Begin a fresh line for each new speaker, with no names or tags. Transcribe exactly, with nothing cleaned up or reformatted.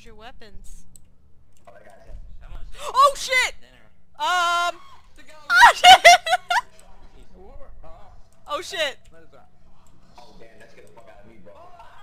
Where's your weapons?
Oh, I got him.
Oh shit! Um. Oh shit! Oh shit!
Oh damn, that's get the fuck out of me, bro.